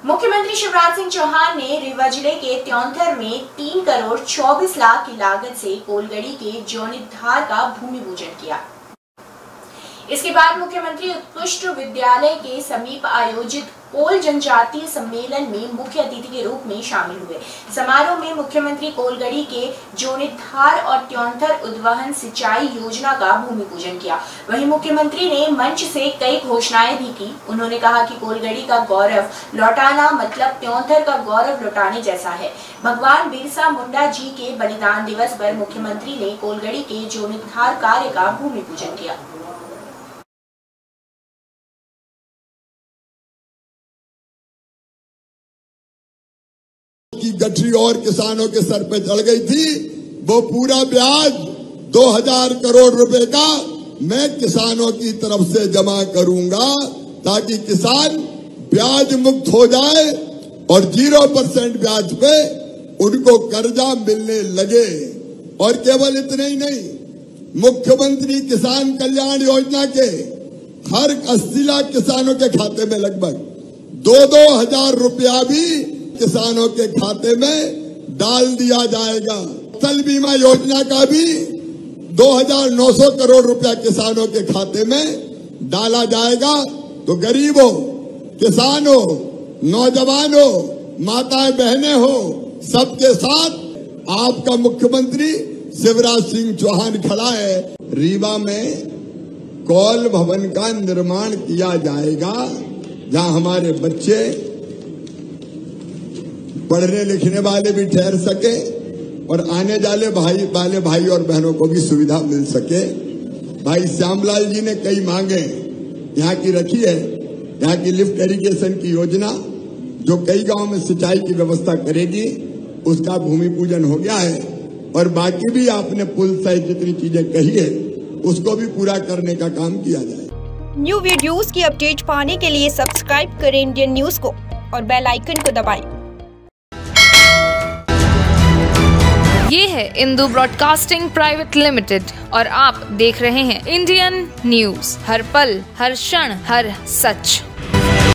मुख्यमंत्री शिवराज सिंह चौहान ने रीवा जिले के त्योंथर में 3 करोड़ 24 लाख की लागत से कोलगड़ी के जीर्णोद्धार का भूमि पूजन किया। इसके बाद मुख्यमंत्री उत्कृष्ट विद्यालय के समीप आयोजित कोल जनजातीय सम्मेलन में मुख्य अतिथि के रूप में शामिल हुए। समारोह में मुख्यमंत्री कोलगड़ी के जीर्णोद्धार और त्योंथर उद्वहन सिंचाई योजना का भूमि पूजन किया। वहीं मुख्यमंत्री ने मंच से कई घोषणाएं भी की। उन्होंने कहा कि कोलगड़ी का गौरव लौटाना मतलब त्योंथर का गौरव लौटाने जैसा है। भगवान बिरसा मुंडा जी के बलिदान दिवस पर मुख्यमंत्री ने कोलगड़ी के जीर्णोद्धार कार्य का भूमि पूजन किया। की गठरी और किसानों के सर पे चढ़ गई थी, वो पूरा ब्याज 2000 करोड़ रुपए का मैं किसानों की तरफ से जमा करूंगा ताकि किसान ब्याज मुक्त हो जाए और 0% ब्याज पे उनको कर्जा मिलने लगे। और केवल इतने ही नहीं, मुख्यमंत्री किसान कल्याण योजना के हर 80 लाख किसानों के खाते में लगभग 2-2 हजार रुपया भी किसानों के खाते में डाल दिया जाएगा। फसल बीमा योजना का भी 2900 करोड़ रुपया किसानों के खाते में डाला जाएगा। तो गरीबों, किसानों, नौजवानों, माताएं बहनें हो, सबके साथ आपका मुख्यमंत्री शिवराज सिंह चौहान खड़ा है। रीवा में कौल भवन का निर्माण किया जाएगा जहां हमारे बच्चे पढ़ने लिखने वाले भी ठहर सके और आने जाने वाले भाई और बहनों को भी सुविधा मिल सके। भाई श्यामलाल जी ने कई मांगे यहाँ की रखी है। यहाँ की लिफ्ट इरिगेशन की योजना जो कई गांव में सिंचाई की व्यवस्था करेगी, उसका भूमि पूजन हो गया है। और बाकी भी आपने पुल सहित जितनी चीजें कही है उसको भी पूरा करने का काम किया जाए। न्यू वीडियोस की अपडेट पाने के लिए सब्सक्राइब करें इंडियन न्यूज को और बेल आइकन को दबाएं। ये है इंदू ब्रॉडकास्टिंग प्राइवेट लिमिटेड और आप देख रहे हैं इंडियन न्यूज, हर पल, हर क्षण, हर सच।